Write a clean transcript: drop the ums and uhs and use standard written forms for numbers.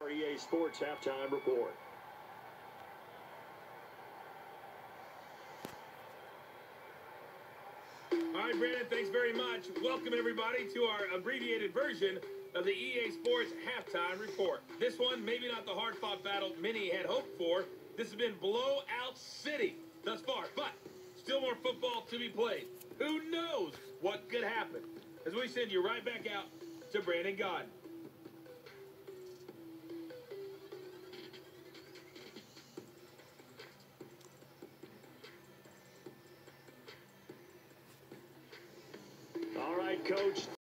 EA Sports Halftime Report. All right, Brandon, thanks very much. Welcome, everybody, to our abbreviated version of the EA Sports Halftime Report. This one, maybe not the hard-fought battle many had hoped for. This has been blowout city thus far, but still more football to be played. Who knows what could happen? As we send you right back out to Brandon Gaudin. All right, Coach.